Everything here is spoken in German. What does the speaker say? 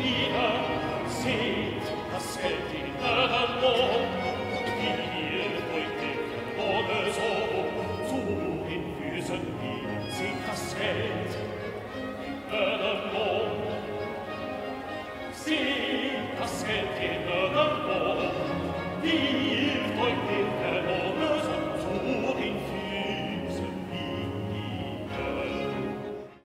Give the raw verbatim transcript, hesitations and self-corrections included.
nieder, seht, das hält die Mörder Mond. Ihr wollt nicht ohne so, zu den Füßen hin, seht das Geld.